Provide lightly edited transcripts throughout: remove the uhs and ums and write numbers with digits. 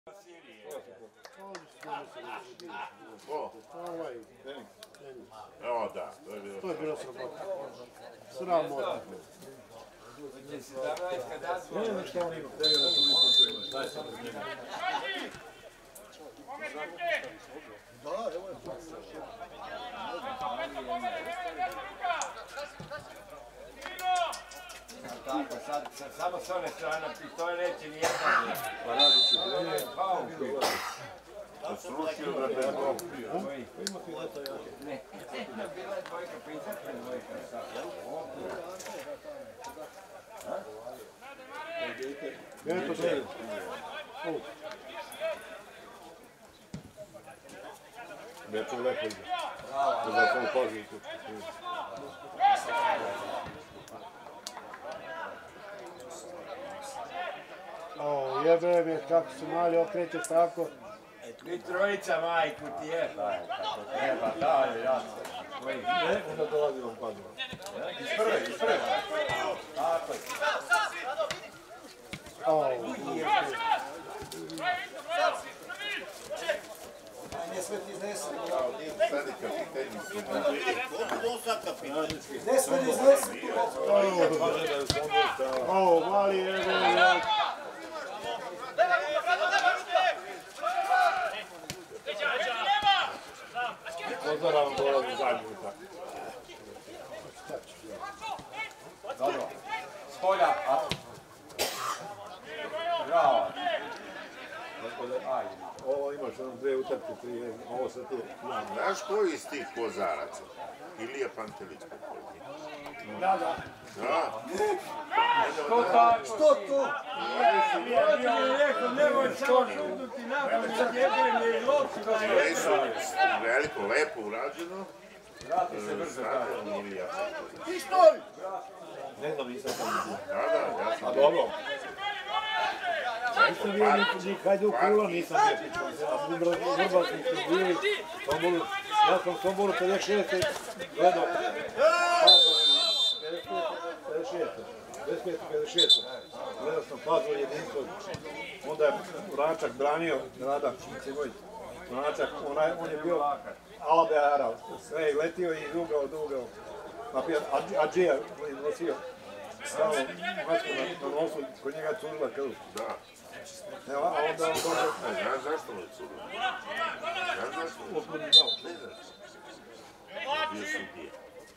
Evo da, to je bilo sramota. Sramota. Ne znam šta on ima. Šta je sad od njega? Da, evo je to. Tako, sad samo s one strane pištolj neće nijedan. Pa radi se drenje. Srušio da je to bio. Ima pileta jake. Ne, bila je dvojka, pa izakle dvojka. Eto sve. Neću lepo ide. Da sam upazio tu. O, jebe me, kako se mali okrećeš tako. Ti trojica majku ti je, kako treba, da je jasno. Ne, onda dolazi vam padno. Iz prve. Tako je. Ne sve ti iznesi. Sadi kapitenji su Ne sve ti iznesi. O, mali jebe me. Pozoram dolazi zadnji utak. Dobro. Spolja. Bravo. Ovo imaš ono dve utakte prije, ovo sad tu. Znaš koji iz tih Kozaraca? Ilija Pantelić pokojni. Da. Da? Što tako? Što to? Ja ti je rekao, nemoj samo šututi napamet, jebene i lopsu da je. Veliko, lepo urađeno. Vrati se brzo tako. Ilija. Pištolj! Ne znam, nisam sam vidio. Da, ja sam. A dobro. Nisam bio ni Hajduk Kula, nisam bio. A Vrbalski su bili, ja sam Somboru 56. gledao. 55-56. Gledao sam Fazol jedinstvo. Onda je Vračak branio, Radan Cibojić. Vračak, on je bio Alabe Aral. Sve je letio i dugao. Adžija je nosio stalno masku na nosu, kod njega cužila krv. Da. Evo, a onda on dođe... Znaš zašto mu je curilo? Znaš zašto mu je curilo? Ne znaš. Bio sam dije.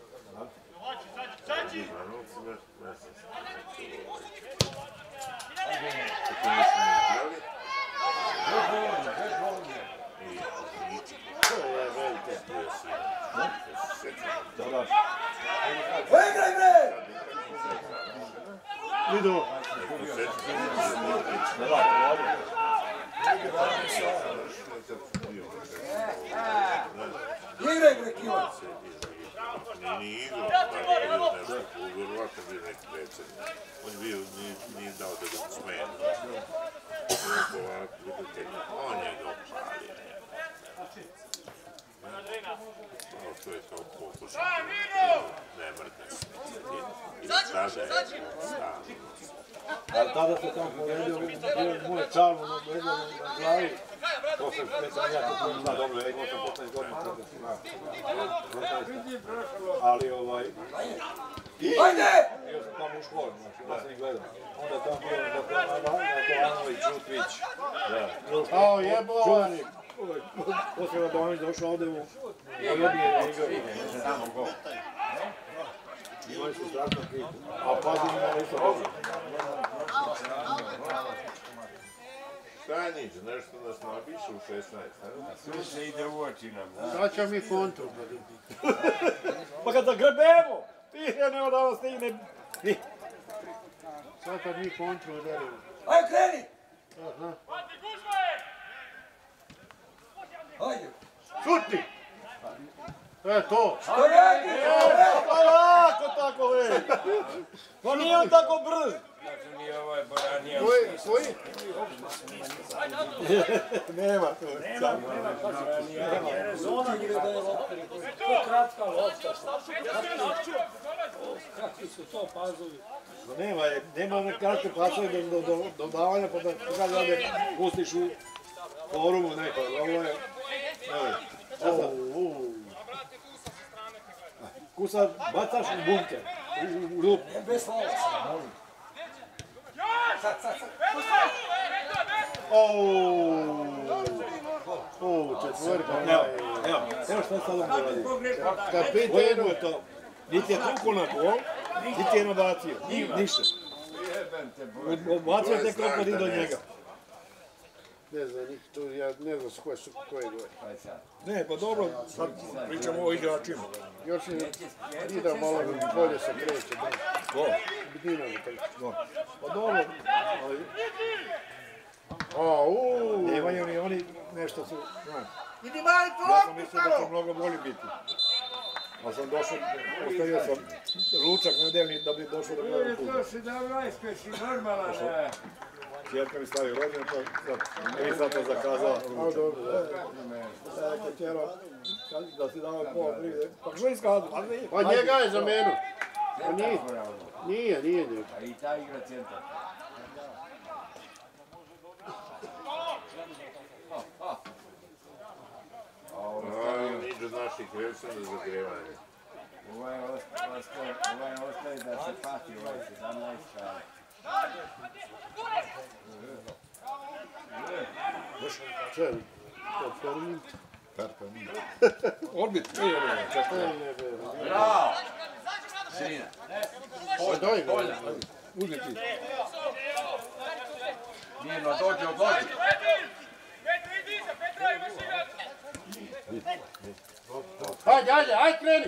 Na novcima, ja sam se curilo. Tako nisam igrali. Igraj bre! Idu! Igraj bre, Kiva! Nije igrao, ali je bio nešto, vjerovatno bio neki predsjednik. On je bio, nije dao da ga smije. On je ga opalio. To je kao pokušaj. Ne mrde se. I tada je stavio. A tada se tamo povedio, bio moje čalno na glavi. Posle sam ja to koji zna dobro, ja imao sam 15 godina. Ali Ajde! bio sam tamo u školi, znači, da sam ih gledao. Onda tamo bio Radovanović, Žutvić. Ao, jebovani! Poslije Radovanović došao ovdje u Ljubije igrao. Imali su strašno kriku. A Pazin imali isto dobro. Stanić, nešto nas nabiše u 16, a? Sve se ide u oči nam. Sad ćemo mi kontru. Pa kad zagrebemo, ja nema da vas stigne. Sad kad mi kontru udarimo. Ajde, kreni! Ajde! Šuti! To! Što radi? Pa lako tako, već. Pa nije on tako brz. Znači nije ovaj Borac Koji? Nema to. Zona gdje da je lopta. To kratka lopta. Kakvi su to pazovi? Nema na kratke pasove do dodavanja, pa da kada da pustiš u forumu neko. Ovo je... Kusa bacaš u bunker, u rupu. Bez slovaca, molim. Sad. Četvorka. Evo šta sad on radi. Kapitenu je to. Niti je tuko na gol, niti je nabacio. Ništa. Odbacio tek opet i do njega. Ne znam, ja ne znam koje gore. Ne, pa dobro, sad pričamo o igračima. Još je Dida malo bolje se kreće. Ko? Dina mi tako. Pa dobro, ali nemaju ni oni nešto su, znaš. Idi mali Ja sam mislio da će mnogo bolji biti. Ali sam došao, ostavio sam ručak nedeljni da bi došao do gledam put. 117 koji si normalan. Cijelka mi stavi rođen, pa mi sam to zakazala ručak. Rekao Čero, da si dao pola prije, pa što iskazao? Pa njega je za menu. Pa nije njega. A i ta igra centar. Niđe naših krevca za zagrevanje. Ovaj ostaje da se pati, ovaj 17 kraj. Sve, to formin. Odbit, Bravo! Sirina. Doj ga. uzmi ti. Mirno, dođe, odloži. Ajde, kreni!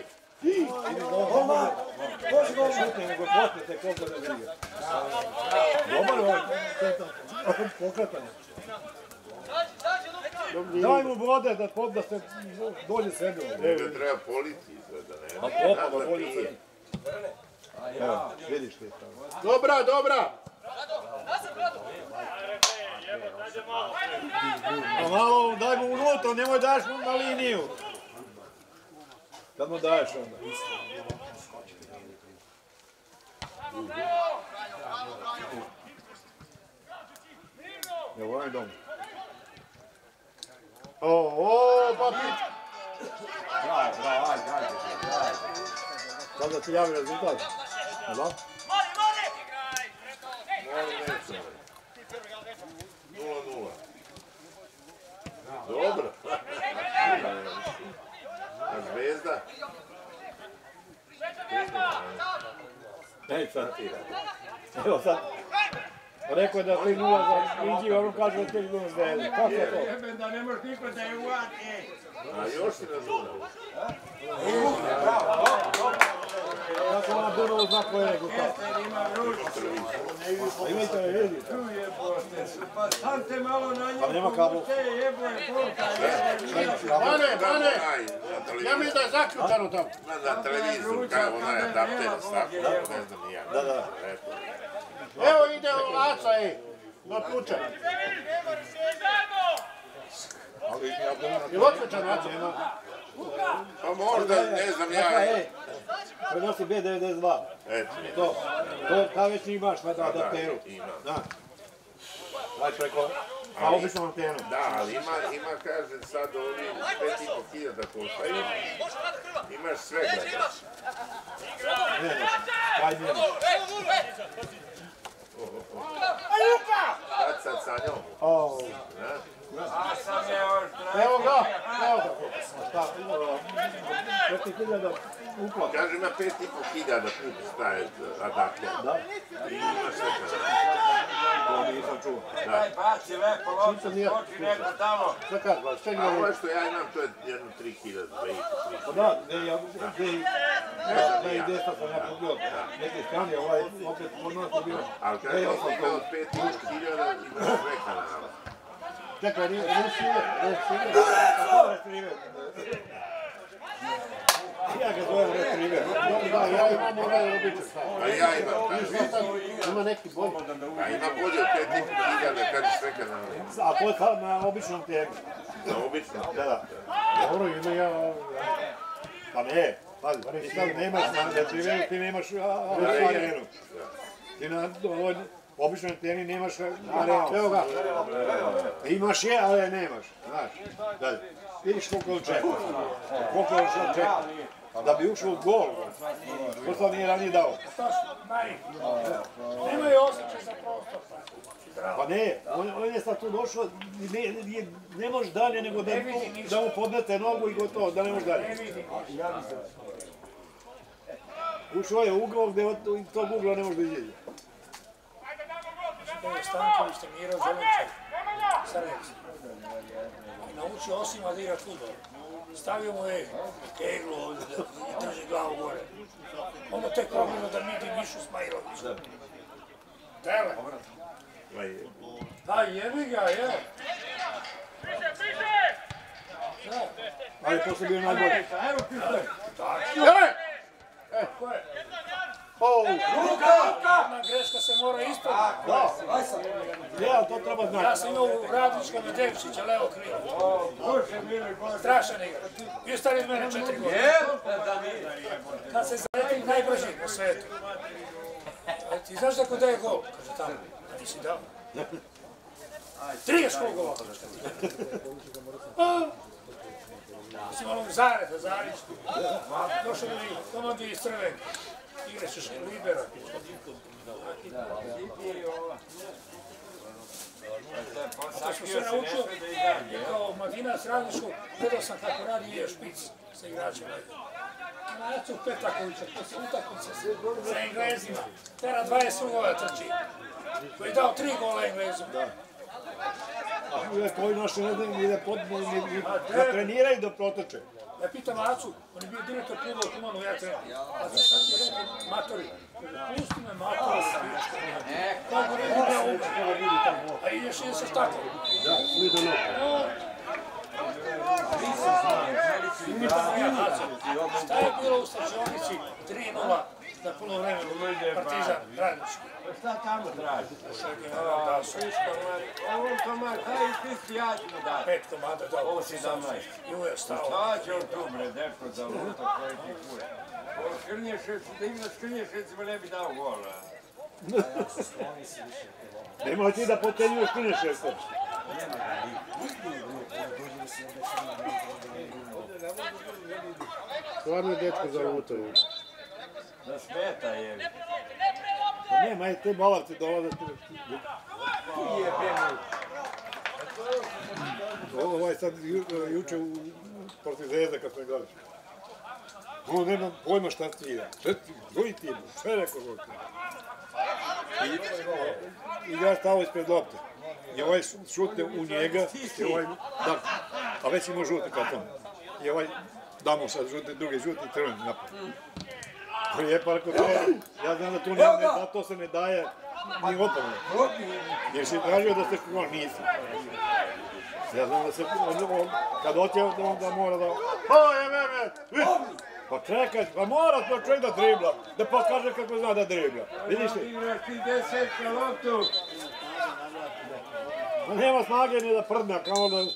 Šutne, nego poslije koliko da briga. Dobar ovaj pokretanje. Daj mu vode da se dođe sebi. Njega treba politi izgleda, ne? A popa da bolje sebi. Evo, vidiš ti tamo. Dobra! A malo daj mu unutra, nemoj daš mu na liniju. Kad mu daješ onda? Evo ovaj dom. Papić! Bravo, ajde. Sad da ti javi rezultat. Da? Neće. 0-0. Dobro. A Zvezda? Ej sad. Evo sad. Rekao je da 3-0 za Inđi, a on kaže da je 3-0 za Zvezdu. Kako je to? Jebem da ne možeš niko da je uvati. A još si na 0. Kako ona Dunovu zna koji je rezultat? Ima ruč. A imajte ne vidi. Tu je pošte. Pa stavte malo na njegu. Ali nema kabel. Jebe, porka. Bane! Ja mi da je zaključano tamo. Na televiziju, kao onaj adapter stavio, ne znam ni ja. Da. Evo ide Aca, na plučak. Je li otključan Aca? Pa možda, ne znam ja. Prenosi B92. Eto. To ta već imaš na adapteru. Ima. Da. Daj preko, a običnom antenu. Da, ali ima, kaže, sad ovi 5.500 koštaju. Imaš sve gledaš. Kaj nemaš? Sad sa njom. A sam je oštra. Evo ga. Šta? 5.000 uplata. Kaže, ima 5.500 put staje adapter. Da? I ima sve gledaš. To nisam čuo. Daj, baci lepo loptu, skoči neko tamo. Šta kad vas, šta A ovo što ja imam, to je jedno 3.000, 2.000. Pa da, ne i desna sam ja pogledao. Neke strane, ovaj opet kod nas je bio. Ali kada je ovo 5.000, imaš sve kanala. Čekaj, nisi ide. A to je krive. ja ga zovem retriver. Da, ja imam ovaj običaj. A ja imam. Ima neki bolji. A ima bolje od 5.500 kad je sve kanali. A to je kao na običnom tijegu. Na obično. Da. Dobro, ima ja... Pa ne, pazi, ti sad nemaš na retriveru, ti nemaš arenu. Ti na običnoj tijeni nemaš arenu. Evo ga. Imaš je, ali nemaš, znaš. Dalje. Vidiš koliko čeka. Koliko je čeka. Da bi ušao u gol. To sam nije ranije dao. Nemaju osjećaj za prostor. Pa ne, on je sad tu došao, ne može dalje nego da mu podmete nogu i gotovo, da ne može dalje. Ušao je u ugao gdje od tog ugla ne može da izađe. Da je Stanković trenirao Zelenčar, Sarajevci. Naučio Osima da igra fudbal. Stavio mu je keglu ovdje i drži glavu gore. Ono tek probilo da midi Mišu Smajlović. Tele. Pa jebi ga, je. Ali posle bio najbolji. Evo piše. Ko je? Jedna greška se mora ispraviti. Ne, ali to treba znati. Ja sam imao u Radničkom Devčića, levo krilo. Strašan igra. Bio stari iz mene 4 godine. Kad se zaleti najbrži na svetu. Ti znaš da ko daje gol? Kaže tamo. A nisi dao. 30 golova. Mislim onog Zareta, Zarić. Došao mi komandi iz Crvenke. Igraćeš libera. A što se naučio, je kao Madinac Radničkog, gledao sam kako radi je špic sa igračima. Nacu Petakovića, posle utakmice sa Englezima, tera 20 ugova trči, koji je dao 3 gola Englezima. Koji naši ne znaju ni da treniraju da protoče. Ja pitam Acu, on je bio direktor kluba u Kumanu, ja trener. Aca sad je rekao, matori, pusti me matori, kako ne bude ovo, a ideš i se tako. Da, svi do noga. Šta je bilo u stačionici 3:0 na puno vremenu Partizan, Radnički? Šta tamo traži? Da, suška, Ovo komad, kaj ti ja ću mu dati? 5 komada dao. Ovo 17. I uvijek je stao. Šta će on tu bre, dečko, za luta koji ti kuje? Ovo Škrnješec, da igra Škrnješec, me ne bi dao gola. Nemoj ti da potenjuješ Škrnješevca. Stvarno je dečko za lutaju. Da smeta je. Pa nema, te balavce dolaze. Ovo je sad juče protiv Zvezde kad smo igrali. On nema pojma šta svira. Drugi tim, sve je rekao žuti. I ja stao ispred lopte. I ovaj šutne u njega, i ovaj, da, a već ima žuti karton. I ovaj damo sad žuti, drugi žuti i crveni napad. Lijepo, ako to je, ja znam da tu nema, da to se ne daje ni opomenu. Jer si tražio da se škol, nisi. Ja znam da se, kad hoće da mora da... Pa čekaj, pa mora to čovjek da dribla, da pokaže kako zna da dribla. Vidiš ti? Igraš ti 10 na loptu. Pa nema snage ni da prdne, kao da...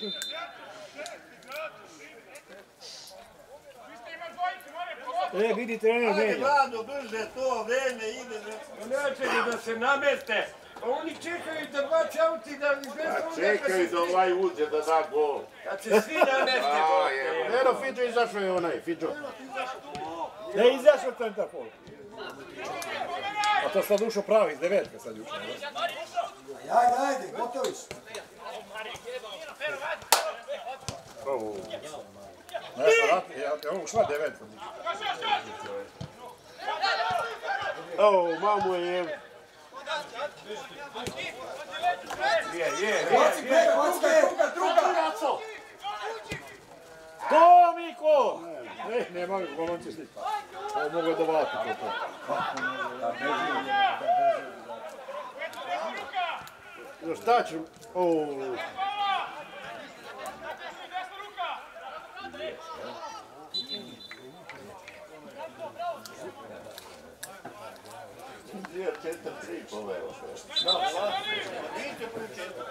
Vidi trener menja. Vlado, brže to, vreme ide. Neće da se namete. Pa oni čekaju da baci auti da izvestu. Čekaju da ovaj uđe da da gol. Kad se svi namete. Eno, Fidžo izašao je onaj, Fidžo. Da je izašao centarpol. A to sad ušao pravi iz 9 sad ušao. Ajde, gotovi su. Evo ušla 9. Evo, mamu je jev. To, Miko! Nema golonci slika. Ovo mogu da vati to. Šta ću? 4-3 poveo. Vidite početak.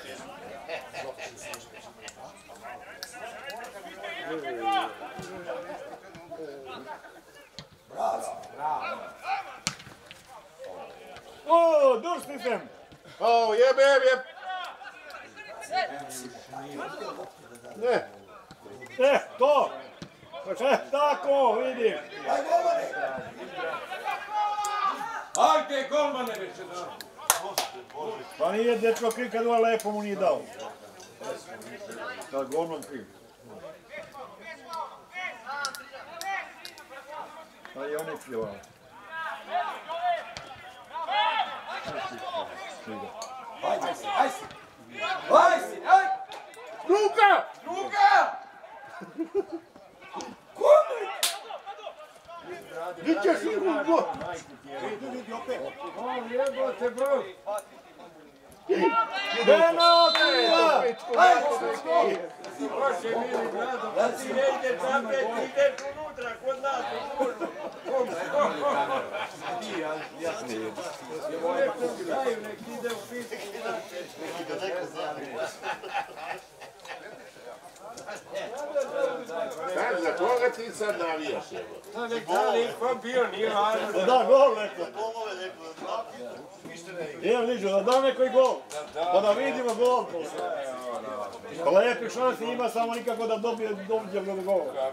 O, Durstisen! O, jebem. Ne. To! Tako, vidim. Ajde, golmane veće da. Pa nije dečko kriv kad ova lepo mu nije dao. Kad golman kriv. Pa i on je pljevao. Luka! Gdje ćeš u gol? Jebote, bro. Bože mili, brado, pa ti ne ideš napred, ti ideš unutra, kod nas, u kužu. Nek ide u pisku. Znaš, za koga ti sad navijaš, evo? Da, nek da niko bio, nije važno. Da, gol neko. Evo Liđo, da da neko i gol. Pa da vidimo gol. Pa lepi šansi ima, samo nikako da dođe do gola.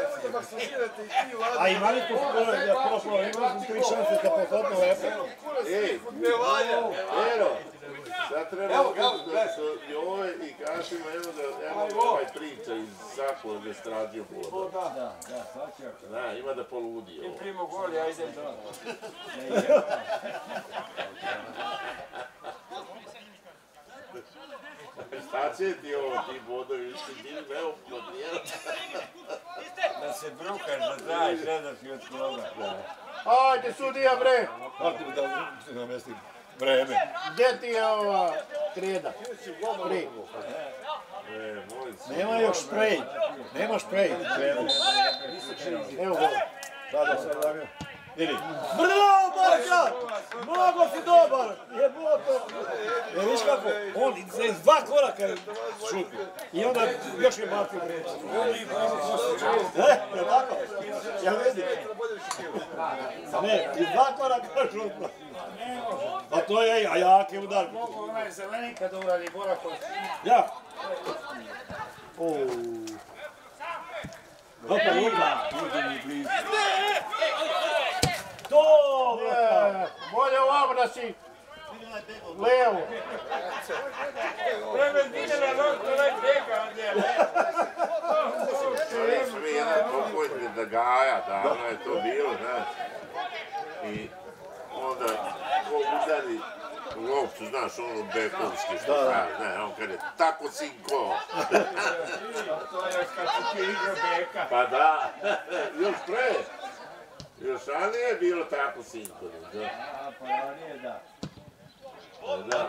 A ima niko ima 3 šanse da posotno lepo. Ej, Ero, sad treba da su Jove i Kašima, evo ovaj priča iz Sakova gdje strađio voda. Da, sad će. Da, ima da poludi ovo. Primo gol, ja idem do. Šta će ti ovo, ti bodovi, ti bili neophodni, jel? Da se brukaš, da traješ, ne da si od koga. Ajde, sudija, bre. Kako da se namestim vreme. Gdje ti je ova kreda? Pri. Nema još šprej. Nema šprej. Evo gol. Da, sad davio. Vidi. Bravo, Marka! Mnogo si dobar! Jebote! Viš kako? On iz 2 koraka šuti. I onda još je bacio vreće. Je tako? Ja vidim. Ne, iz 2 koraka šuti. A to je, a jaki udar. Mogu onaj zeleni kad uradi Borakov. Ja. Opa, Luka. To! Bolje ovamo da si levo. Prevendine na loptu, onaj bega od njega. Ali su mi jedan pokojni da Gaja, davno je to bilo, znaš. I onda ko udari loptu, znaš, ono bekovski što pravi, ne, on kaže, tako sinko. To je još kad si ti igrao beka. Pa da, još pre. Još ranije je bilo tako sinko, da. A, pa ranije da. Da.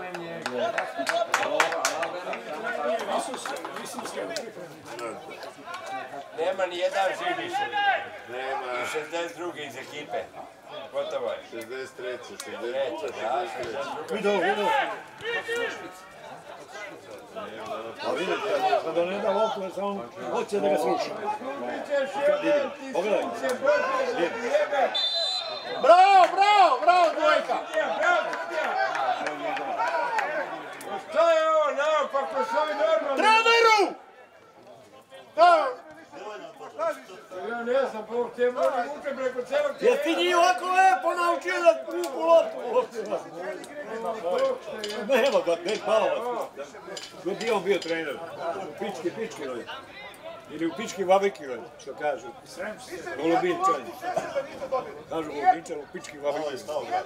Nema ni jedan živ više. Nema. I 62. iz ekipe. Gotovo je. 63. 63. Vidio. A vidite, kada ne da loptu, samo hoće da ga sluša. Pričaš jebe, ti sunce, Bože, da ti jebe. Bravo, dvojka. Bravo, sudija. Šta je ovo naopako, što je normalno? Treneru! Ja ne znam, Bog te mora vuče preko celog terena. Jer ti njih ovako lepo naučio da vuku loptu. Nema ga, ne palo. Gdje on bio trener? U pički, ili u pički vabiki, što kažu. Golubinčan. Kažu golubinčan u pički vabiki.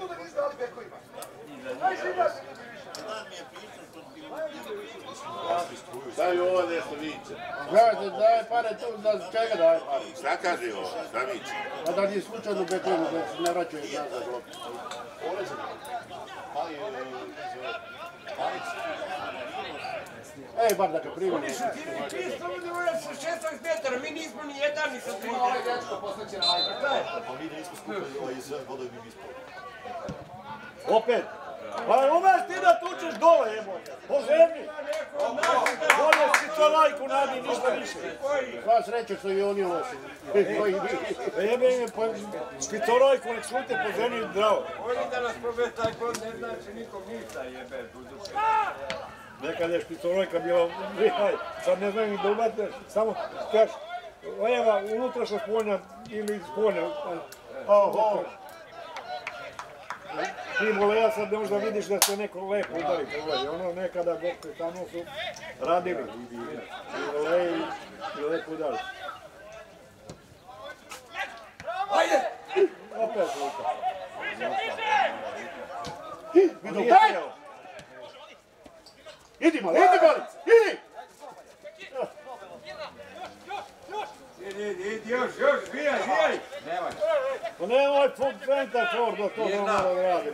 Stavi ovo nešto viče. Gledajte, daje pare tu, da čega daje pare? Šta kaže ovo? Šta viče? A da nije slučajno beklinu, da se ne vraćaju nazad loptu. Ej, bar da ga primimo. Ti isto ovdje moraš sa 16 metara, mi nismo ni jedan ni sa 3 metara. Pa mi da nismo skupili ovaj sve vodovi bi ispod. Opet. Pa umeš ti da tučeš dole, jebote. Po zemlji. Bolje špicorajku nadi, ništa više. Sva sreća što i oni loši. Jebe ime, pa špicorajku nek šute po zemlji zdravo. Oni da nas pobije taj kod ne znači nikom ništa jebe. Nekad je špicorajka bila, sad ne znam ni da ubate, samo kaš, leva unutrašnja spolja ili iz spolja. Ti voleja sad ne možda vidiš da se neko lepo udari po glavi. Ono nekada dok tamo su radili i voleji i lepo udari. Ajde! Opet luka. Vidu, daj! Idi mali, idi! Idi, još, bijaj! Pa nemoj centar for da to malo radi.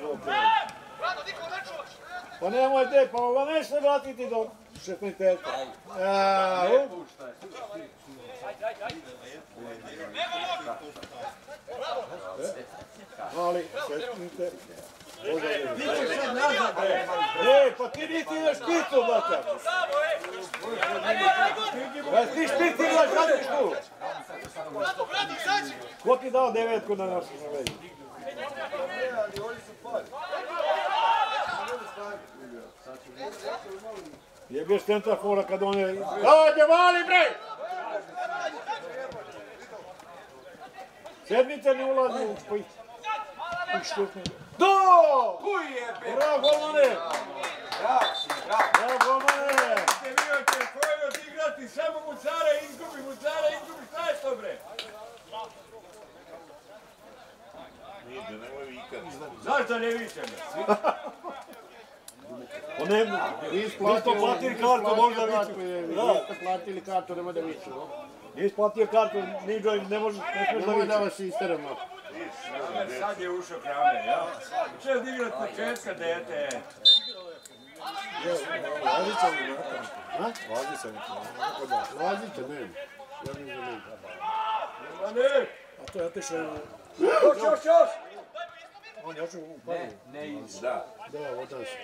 Pa nemoj te, pa neš se vratiti do 16. Ali, šestnite. Pa ti niti ideš špicu, brate. Ti špici imaš, radiš tu. Ko ti dao 9 da nosiš na vezi? Jebeš centrafora kad on je... Dođe, vali bre! Sedmice ne ulazi u špic. Do! Bravo, golmane! Bravo, golmane! Bio će koji odigrati samo Mucara, izgubi, šta je to bre? Nemoj vikati. Zašto ne vičemo? Pa ne, nismo platili kartu, možda viću. Niste platili kartu, nemoj da viću. Nisi platio kartu, niđoj, ne možeš da viću. Nemoj da vas isteramo. Sad je ušao Kramer, jel? Če odigrati početka, dete? Lazica mi je. Lazica mi je. Lazica, ne. Ja ne znam. Ma ne! A to je otišao... Još! On je otišao u padu. Da. Da, odan se.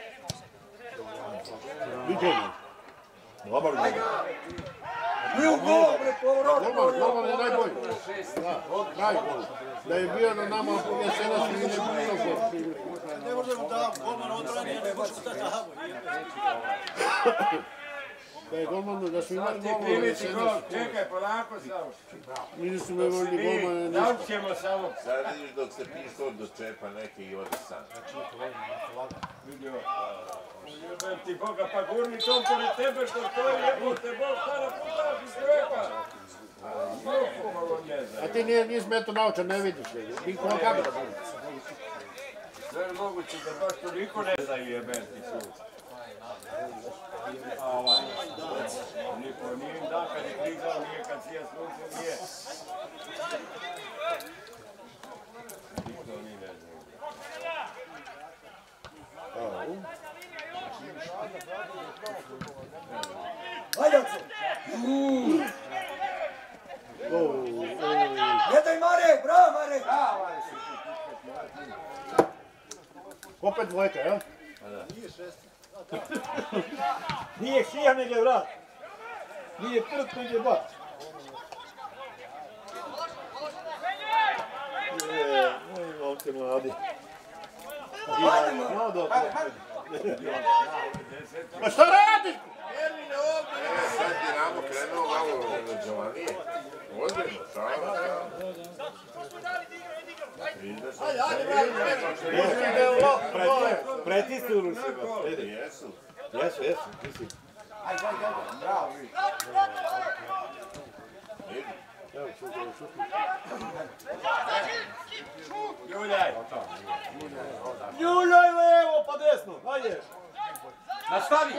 Vidimo. Dobar gol. Bio gol, bre, povrot. Dobar je najbolji. Da, najbolji. Da je bio na nama jesenas i ne bio gol. Ne možemo da golman odbrani, ne možemo da damo. Da je golman, da su imali Ti golman primici jesenas. gol, čekaj, polako samo. Nisu me volili golmane ništa. Naučimo samo. Sad vidiš dok se pištol dočepa neke i ode sam. Vidio. Jebem ti Boga, pa gurni tom pored tebe što stoji, jebote, Bog stara puta iz čovjeka. A ti nisi meto naučan, ne vidiš. Niko vam kako da bude. Sve je moguće da baš toliko ne znaju jebem ti sud. A ovaj, niko nije im da kad je klizao, nije kad si ja slušao, nije. Niko ni ne znaju. Ajde, Jedaj Mare, bravo Mare! Opet dvojka, jel? Nije šija, nego je vrat. Nije prt, nego je bat. Moji momci mladi. Pa šta radiš? Sad Dinamo krenuo malo na Giovanije. Ozbiljno, šala. Pretisnuli se ga. Jesu. Jesu, mislim. Ljuljaj! Ljuljaj levo pa desno, ajde. Nastavi!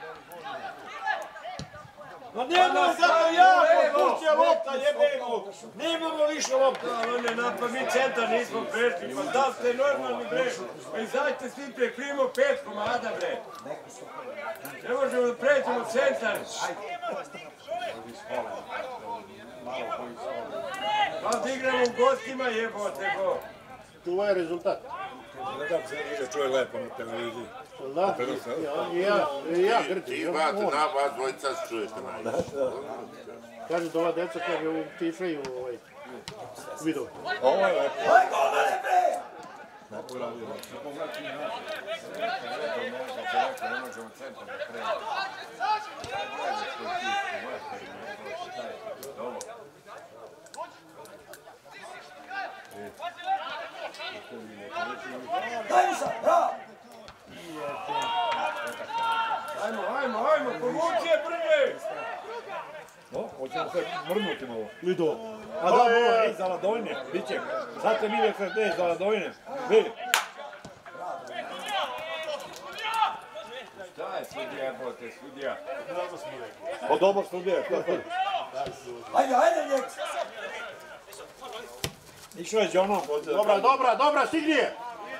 Ma nemoj zato jako, pušća lopta, jebemo. Nemamo više lopta. On je napad, mi centar nismo prešli, pa da ste normalni bre. Pa izađite s tim prekrimo 5 komada bre. Ne možemo da pređemo centar. Pa da igramo u gostima jebote go. Tu je rezultat. Nekako se ne čuje lepo na televiziji. Da, i ja grčim. Ti imate na vas dvojica se čujete najviše. Kaže da ova deca kaže utišaju video. Ovo je lepo. Aj, golmane, bre! Daj mi sad, bravo! Ajmo, povuci je prvi! Hoćemo se mrnuti malo. Video. A da, ovo je za Ladojne, bit će. Sad se Milje sve za Ladojne. Vidi. Šta je sudija, bote, sudija? O, dobar sudija, što to? Ajde, njeg! Išao je Đonom. Dobra, stigni je!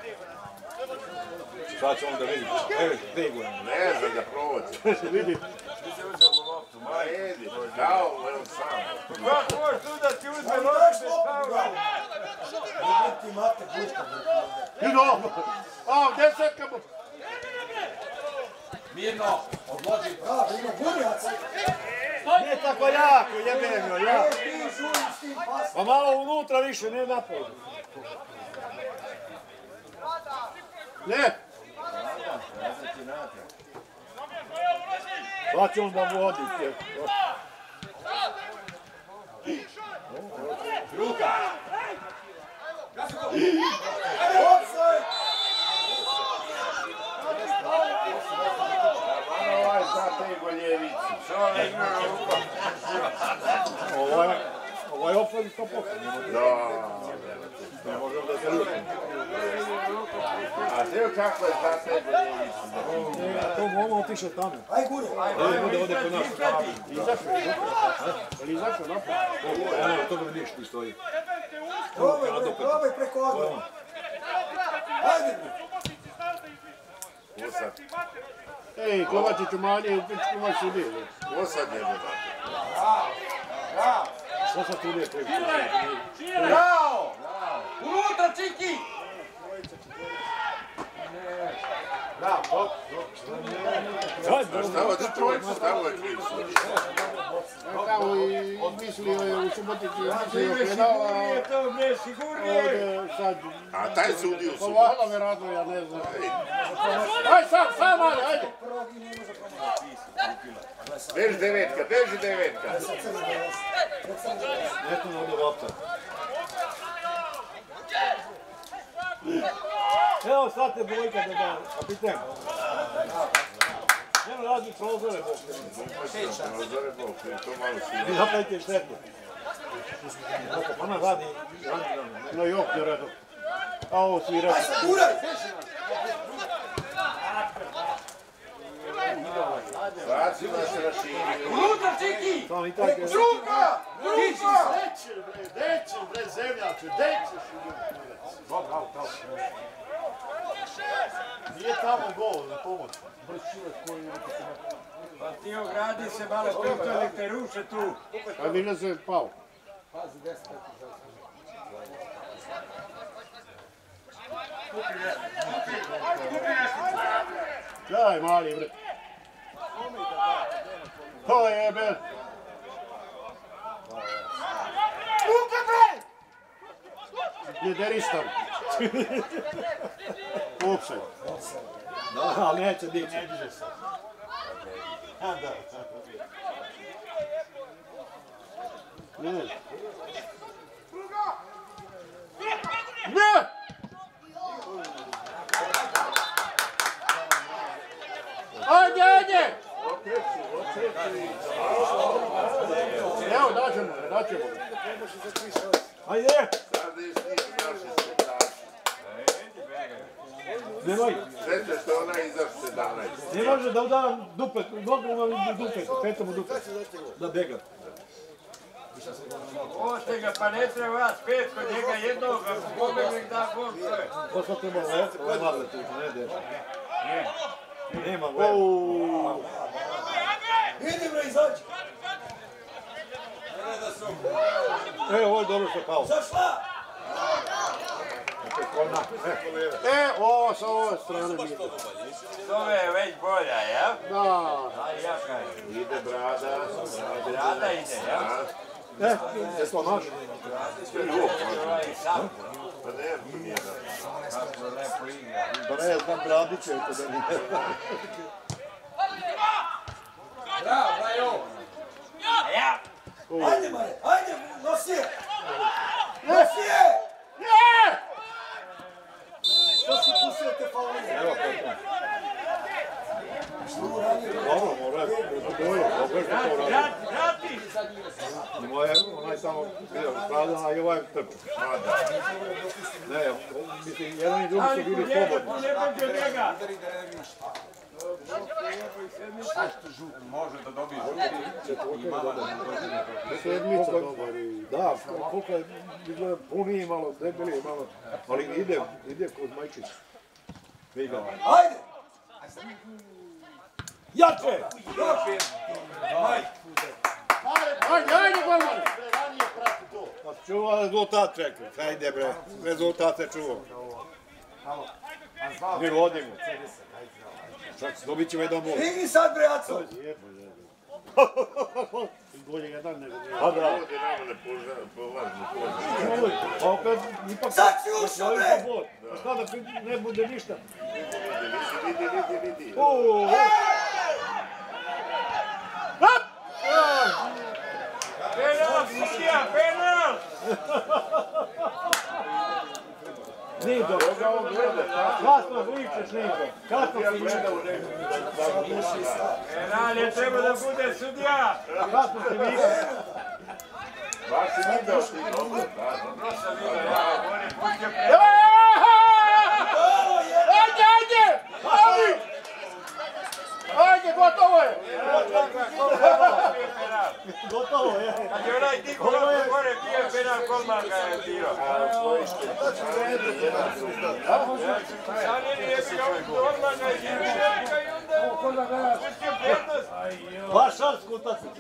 Sad ćemo da vidimo. Evo, stigujemo. Ne znam da provođe. Vidi. Ti se uzelo loptu, maj. Edi, kao, evo sam. Kako možeš tu da ti uzme loptu bez faula? Ti mate, bučka. Ido! A, desetka mu! Mirno, odloži, bravo, ima gurijac. Nije tako jako, jebeno, jako. Ti žurim s tim pasom. Pa malo unutra više, ne napolje. Ne! Sad će on da vodi. Offside! Ovaj za te goljevici. Što ne igra rukom? Ovo je opet 100%. Ne možemo da se ljutim. A sve kako je za te goljevici? To mogu otišao tamo. Aj, guri. Ode kod nas. Ali izašao napad. Ono, to mi ništa stoji. Probaj preko odmah. Ajde, Osad. Ej, Kovačiću manje, pičku maš sudi. Osad je bilo. Šta sad tu nije preko? Bravo! Unutra, Čiki! Šta ovo da trojicu, šta ovo je kriv sudija? Tamo i mislio je u Subotici, mislio Ime penala, sigurnije to, bre, sigurnije! ovdje sad... A taj sudiju su... Povala verovatno, ja ne znam. Aj, sam, ali, ajde! Beži devetka. Eto na ovdje lopta. Evo sad te dvojka da da, kapitan. Evo radi prozore, Bog. Prozore Bog, to malo si... Vi napravite štetu. Ona radi. No i opće redu. A ovo svira. guraj! Sad si nas raširi. Unutra, Čiki! Samo i tako. Druga! Deće, bre, zemljače, deće. Nije tamo gol, na pomoć. Brčivac koji je... Pa ti ogradi se malo pito, nek te ruše tu. A vidio se pao. Daj, mali, bre. To je, bre. Luka, bre! Ne deriš tamo. Upsaj. Da, ali neće dići. Ne. Ne! Ajde! Evo, daćemo. Ajde! Sada je sniš naše spektače. Nemoj. Sreće što ona izaš 17. Ne može da udaram dupet, nogu na dupet, petom u dupet. Da bega. Ošte ga, pa ne treba vas pet kod njega jednog, ako pobegne da gol čovjek. Ko sad treba levce, ko je nadle tu, ne deš. Nema levce. Idi, bre, izađi! Evo, ovo je dobro što pao. Za šta? Ovo sa ove strane mi ide. To je već bolja, jel? Da. Aj, jaka je. Ide brada. Brada ide, jel? Jesmo naš? Ovaj sam. Pa ne, to nije da. Kako lepo igra. Pa ne, znam Bradiće, to da nije. Bravo, bravo. Ja! Ajde, Mare, ajde, nosi je. Nosi je! Što si pustio te favorije? Evo, dobro, mora je doje, dobro je što to radi. Vrati! Ima je onaj tamo bio pradan, a i ovaj trče. Ne, mislim, jedan i drugi su bili slobodni. Ne pođe od njega! Može da dobije Sedmica dobar i... Da, koliko je, izgleda, puniji malo, debeli malo, ali ide kod Majčić. Viga. Ajde! Jače! Ajde, golman! Ranije prati to. Pa čuva rezultat čekaj, hajde bre, rezultat se čuva. Mi vodimo. Čak dobit ćemo jedan mol. Igri sad, bre, Aco! Bolje jedan nego nije. A da. Ovdje nama ne polažno. Pa opet, ipak... Sad si ušao, bre! Pa šta da ne bude ništa? Vidi. Penal, sudija, penal! Nido, kasno zličeš Nido, kasno si vidio. Penal je treba da bude sudija! Kasno si vidio. Baš si vidio ti dobro. Prošla vidio, ja, oni puće pre... Ajde, gotovo je! Gotovo je. Kad je onaj Diko loptu gore, bio je penal, golman ga je dirao. Sanjeni je bio golman ga je dirao i onda pustio prednost. Baš šarsku utacicu.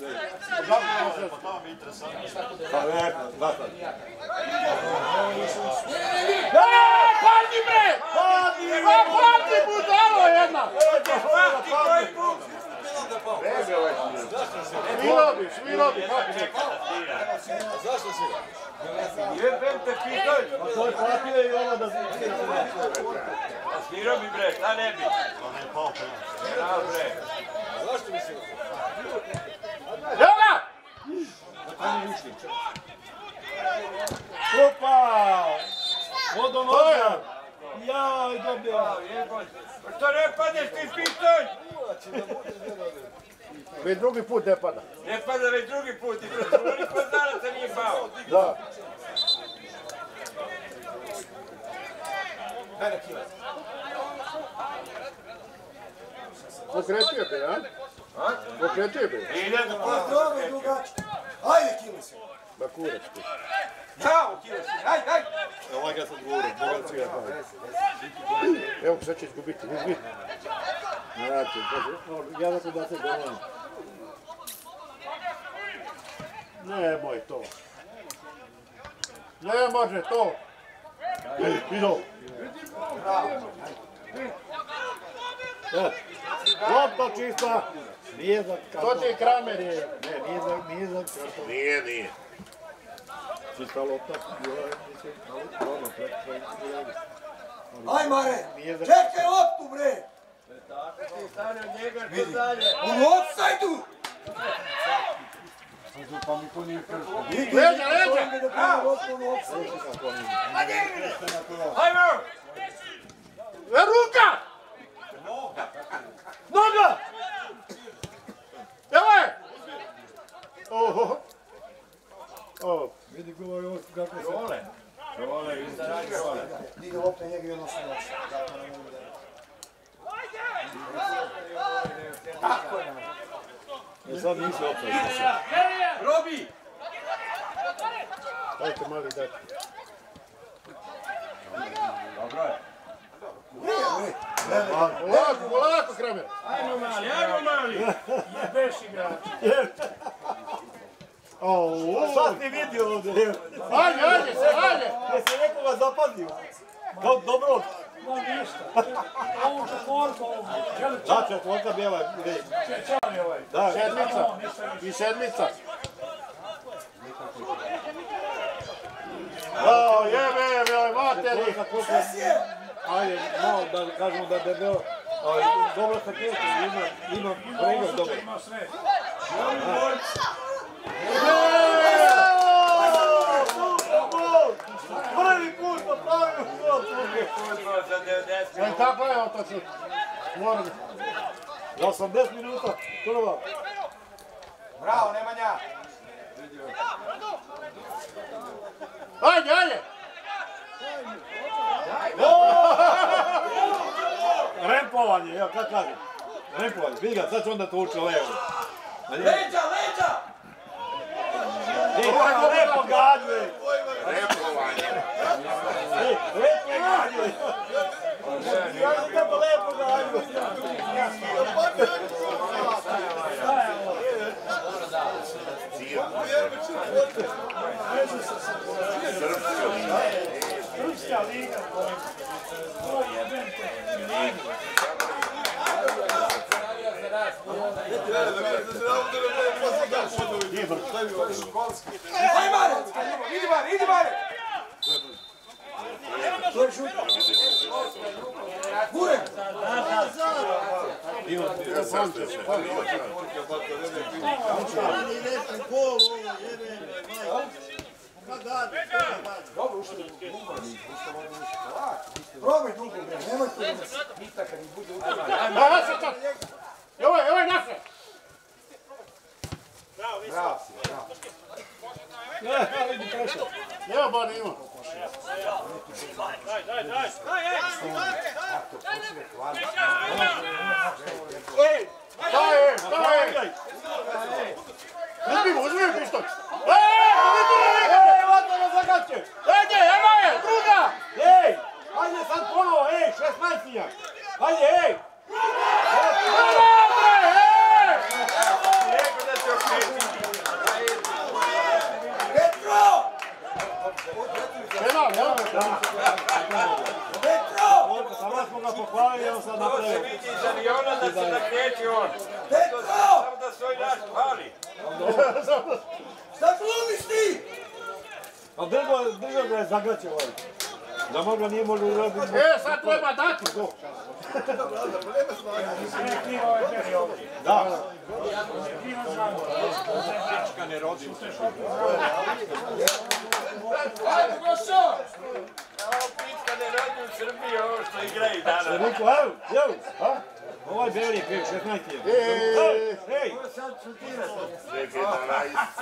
Pa ne, zasad. Padi bre! Padi budalo jedna! Pati koji put! Svirobi. Zašto si? Jebem te pitoj! A to je platio i ovo da se... Svirao bi bre, šta ne bi? Penal bre. Zašto mi si? Evo ga! Opa! Vodonoga! Jaj, dobio! Pa što ne padneš ti pitoj? Već drugi put ne pada. Ne pada već drugi put i protiv onih poznanaca nije pao. Da. Pokretio bi, a? Pokretio bi. Ide ga Pa dobro, dugačko. Ajde, kilo si. Na kurac ti. Ćao, kilo si. Ajde. Ovaj ga sad gura, bogacija. Evo sad će izgubiti, vidi. Znači, ja da se da se govorim. Nemoj to. Ne može to. Vidio. Lopta čista. Nije za karton. To ti Kramer je. Ne, nije za karton. Nije. Čista lopta. Mislim, ali dobro, Aj, Mare. Čekaj loptu, bre. ti stane od njega što dalje. U offside-u. Leđa! Hajmo! Ruka! Noga! Evo je! Oho! vidi govori kako se... Role, iza radi role. Ide lopta njega i ono se nosi. Tako je. Sad nisi opet. Robi! Dajte mali dati. Dobro je. Polako, Kramer. Ajmo mali. Jebeš igrač. Sad ti vidio ovdje. Ajde! Jesi nekoga zapazio? Kao dobro. Ma ništa. Ovo četvorka, ovo želi Da, četvorka bijela ide. čeli ovaj. Da, Sedmica. I sedmica. Bravo, jebe, ovaj materi. Ajde, malo da kažemo da je bilo dobro sa krećem, ima pregled dobro. Ima sve. Prvi put popravio gol. Tako je, otac. Moram. Za 80 minuta, prva. Bravo, Nemanja! Ajde, ajde! Rempovanje, evo kako kažem. Rempovanje, vidi ga, sad će onda tuče levo. Leđa, leđa! Lepo gađuje! Repovanje. Lepo gađuje! Kako lepo gađuje! Srpska liga. To jebente. Aj, Marec! Idi, Mare, idi, Mare! Gure! Probaj drugo, bre, nemoj tu pita kad mi bude udara. Evo je naše! Bravo si, bravo. Evo bar ima. Ej! Staj! Uzmi pištolj! Ej, ovako na zagaće! Ej, evo je, druga! Ej, hajde sad ponovo, ej, 16-nja! Hajde, ej! Petro! Petro! Samo smo ga pohvalili, evo sad napravio. Vidi iz aviona da se nakreći on. Petro! Samo da svoj naš hvali. Šta glumiš ti? A držao ga je zagaće ovaj. Da možda nije možda uraditi. Sad treba dati to. Da. Ajde, Gošo! Ovo pička ne radi u Srbiji, ovo što igraju danas. Niko, evo, ovaj Beli je kriv, 16 je. Ej! Neke na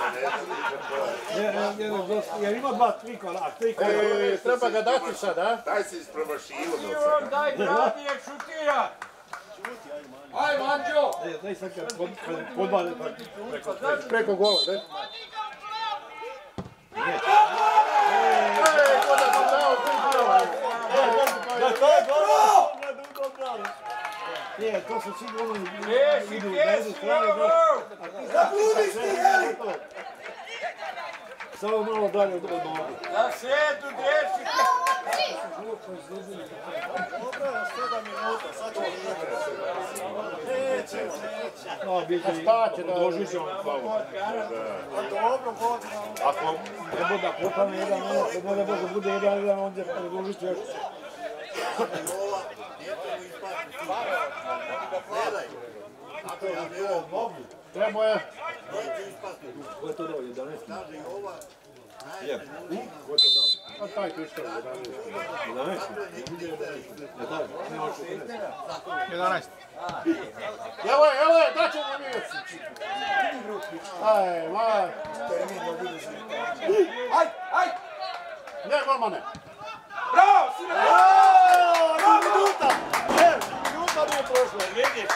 rajs, Jer ima 2-3 kola, 3 kola. Treba ga dati sad, a? daj se ispromašilo do On sada. daj Bradijek šutira. Aj, Manđo! Daj sad kad podvale Preko gola, ne? To je dobro! Nije, to su sigurno idu na jednu stranu. Šta glumiš ti, jeli? Samo malo dalje od nogu. Na svijetu greši. No, biti odložit ćemo slavu. Ako ne bude kupane jedan, ako ne bude bude jedan, onda odložit ću još. Treba je. Ko je to dao, 11? Je. Ko je to dao? A taj pištolj, 11? Je tako? 11. Evo je, daćemo mi. Aj, maj. Aj, aj! Ne, golmane. Bravo, sine! Minuta! Minuta nije prošla, vidiš?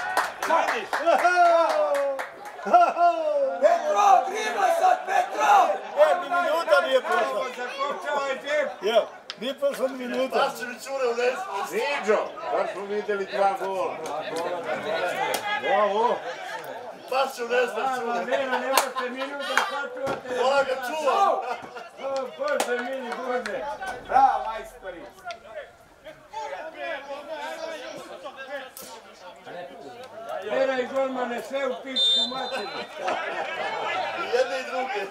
Petro, dribla sad, Petro! Minuta nije prošla. Zakopčavaj pip. Evo, nije prošla ni minuta. Baš će mi cure u desno. Niđo, baš smo vidjeli 2 gola. Bravo. Baš će u desno cure. Nema, ne možete minuta sačuvate. Ona ga čuva. Bože, mili, bože. Bravo, majstori! sve u pičku materiju. I jedne i druge.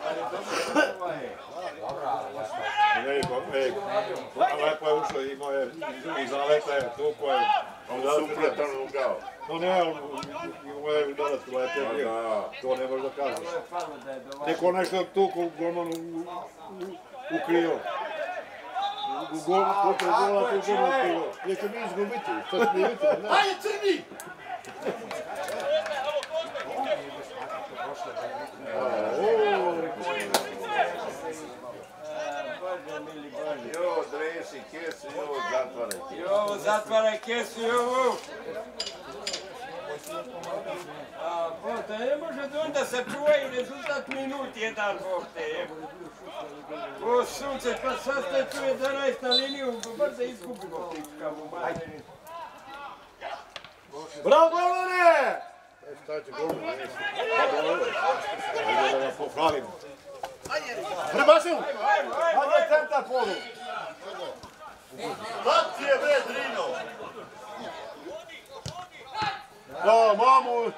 Lepo je ušlo, imao je i zaleta je, tuko je. Suprotan ugao. No ne, imao je udarac, lepo je bio. To ne možeš da kažeš. Neko onaj što je tuko golmanu u krilo. U gola, tu golmanu u krilo. Gdje će mi izgubiti, što će mi vidjeti? Ajde, crni! Jo, dreši kesu, jo, zatvaraj kesu. Jo, zatvaraj kesu, jo. Da ne može da onda sačuvaju rezultat minut jedan, Bog te. O, sunce, pa sad ste tu 11 na liniju, bar da izgubimo pička mu materiju. Bravo, golmane! Šta će golman? Ajde da ga popravimo. Prebacio! Ajde centar podu. Kad je bre, Drino? Da, mamu!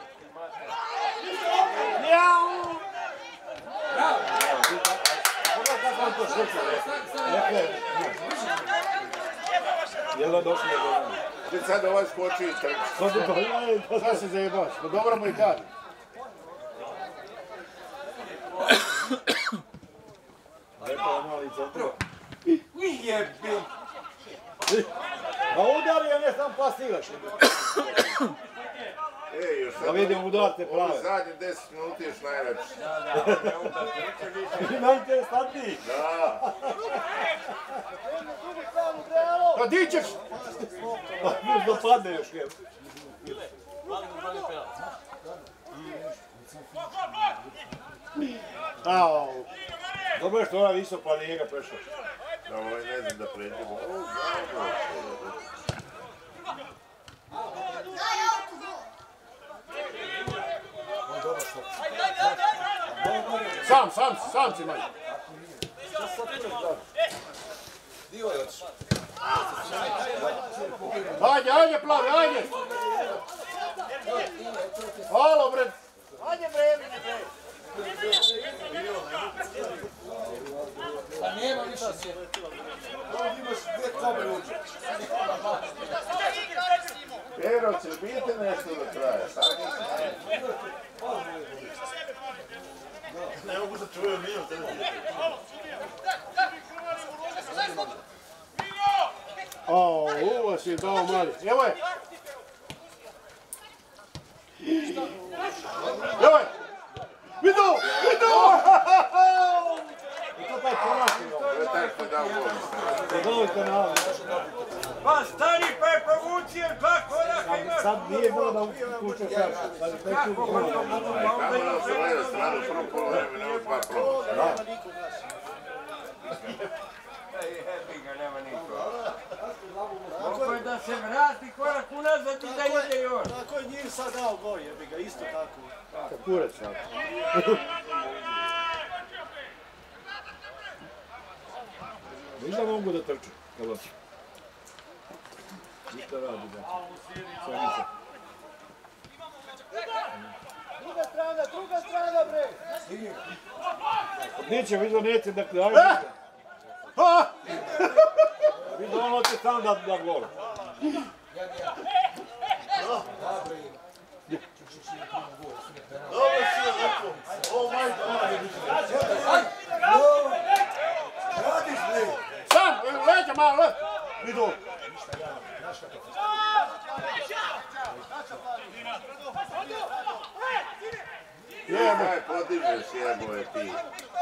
Jau! Pogledaj kako on to šuća. Jel da došli do golmana? Ti sad ovaj skoči i trči. Šta se zajebaš? Pa dobro mu i kaže. Lepo je mali centar. Jebi! A udari, a ne sam pasiraš. Ej, još sad... Da vidim udarte prave. Ovo zadnje 10 minuta još najlepši. Najinteresantniji. Da. Pa di ćeš? Da padne još jedan. Au. Dobro je što ona visok pa nije ga prešao. Da, ovaj ne znam da pređemo. O, bravo. Sam si manje. Ajde, plavi, ajde! Halo, bre! Ajde, bre, bre! Pa nema više se. Ovdje imaš dve kobe uđe. Pero, će biti nešto do kraja? Ne mogu da čuju minut. Ovo si dao mali. Evo je! Evo je! Vidu! Vidu! I to taj ponaši. To je taj što je dao gol. Pogledajte na ovo. Pa stani pa je povuci, dva koraka imaš. Sad nije bilo da kuće kaže. Sad je tek tu Kako? Kamo da se gleda stranu u prvom polovremenu, nema dva promaša. Jebi ga, nema niko. Mogu je da se vrati korak unazad i da ide još. Tako je njih sad dao gol, jebi ga, isto tako. Kurec sad. Viš da mogu da trču. Kada će. Ništa radi da. Sanica. Druga strana, bre! Neće, viš da neće da daju. Viš da on hoće sam da gol. Dobro si je rekao. O, majko, Radiš, bre! sam, leđa malo, le. Vidu. Jebaj, podižeš jeboje ti.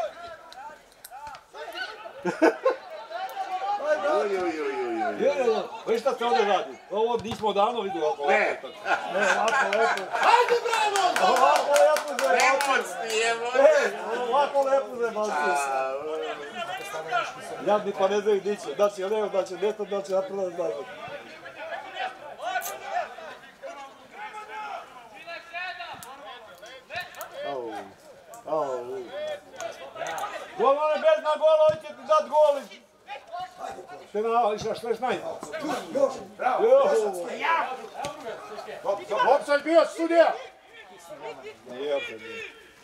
Viš šta se ovdje radi? Ovo nismo davno vidio ovako. Ne. Ne, ovako lepo. Ajde, bravo! Ovako lepo se Nemocni jebote. ovako lepo se bacio. Jadni pa ne znaju gdje će. Da će levo, da će desno, da će napravo znati. Golmane bez na gola, hoće ti dat gol. Šta je snaj? Opsad bio sudija! Nije opet bio.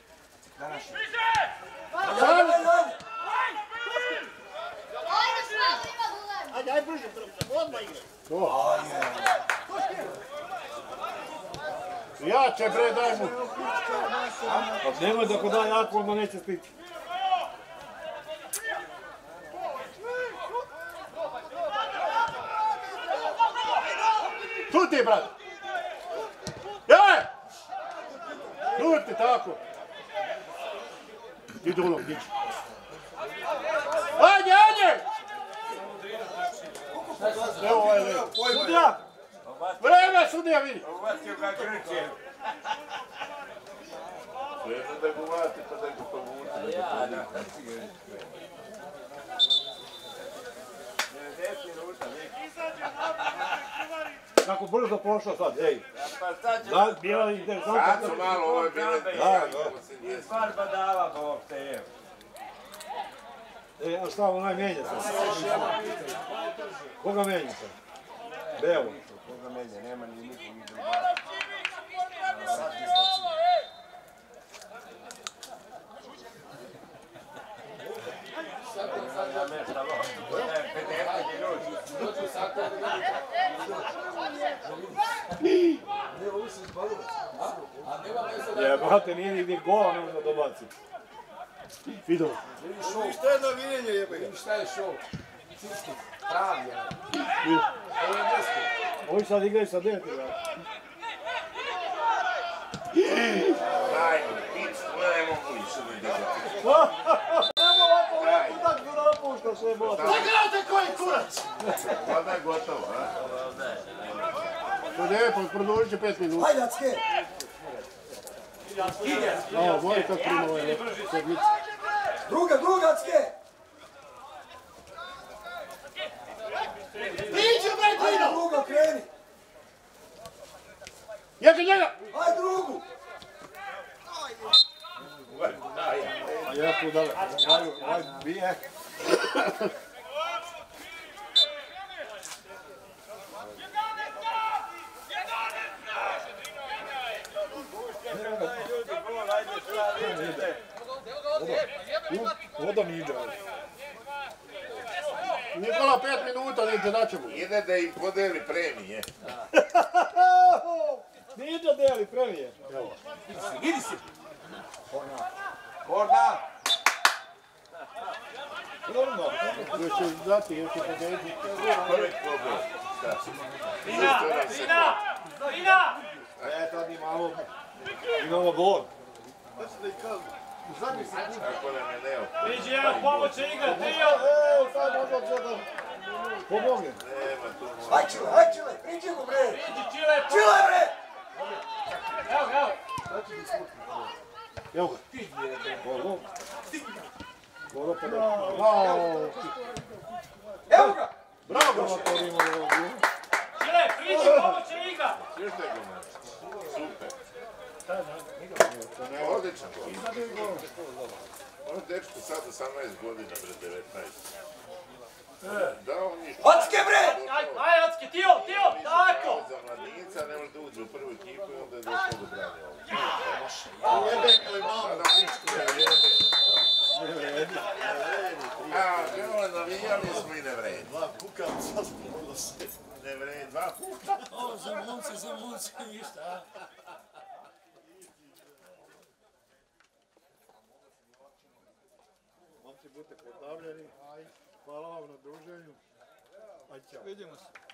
Ajde, ajde brže, odmah igra. Jače bre, daj mu. Pa nemoj da ko da jako, onda neće stići. Tu ti, brate. Jaj! Tu ti, tako. Idu ono, ići. Ajde, ajde! Evo ovaj levo. Sudija! Vreme, sudija, vidi. Uvatio ga Grčev. Jedno da ga uvati pa da ga povuče. Ja, da. 90 minuta, Kako brzo prošlo sad, ej. pa sad će... Da, bila ih gdje, znam Sad kako... su malo ove bile I stvar badava, Bog te je. E, a šta onaj menja sad? Koga menja sad? Belo. Koga menja, nema ni nikom ni drugo. Je, brate, nije ni gola ne može dobaciti. Vidio. Šta je navijenje jebe ga? Šta je šov? Čisti, pravi, ja. Ovi sad igraju sa 9 igra. Daj, pić, ne mogu više mi da Nemo ovako utak da napušta sve bote. Zagrate koji kurac! Voda je gotovo, a? To lijepo, produžit će 5 minuta. Hajde, Acke! Evo, moj kako prima ovaj sedmica. Druga, Acke! Priđi, bre, Hajde, Dino! druga, kreni! Jeka njega! Hajde, drugu! A ja tu dale, ovaj bije. Voda mi ide. Nikola, 5 minuta, nije te daćemo. Ide da im podeli premije. Niđa deli premije. Idi si! Korda! Normalno. Još će dati, još će pobediti. Prvi pobjed. Šta? Ina! E, tad imamo gol. Kako nam je neo? Priđi, evo, pomoće igra, Trio! E, sad možda će da pomogne. Nema tu moja. Hajde, Čile, priđi mu, bre! Priđi, Čile! Čile, bre! Evo! Evo ga. Golo. Golo pa da. Bravo. Evo ga! Bravo. Čile, priđi, pomoće igra! Još nego naš. Super. Odličan gol. Ono dečko sad 18 godina, bre, 19. Da, on ništa. Acke, bre! Ajde, Acke, Tio, tako! Za mladinca ne može da uđe u prvu ekipu i onda je došlo do branje ovdje. Sada a, grele navijali smo i ne vredi. Dva kukavca smo se. Ne vredi, dva puka. O, za munci, ništa. Momci, budite pozdravljeni. Hvala vam na druženju. Ajde, ćao. Vidimo se.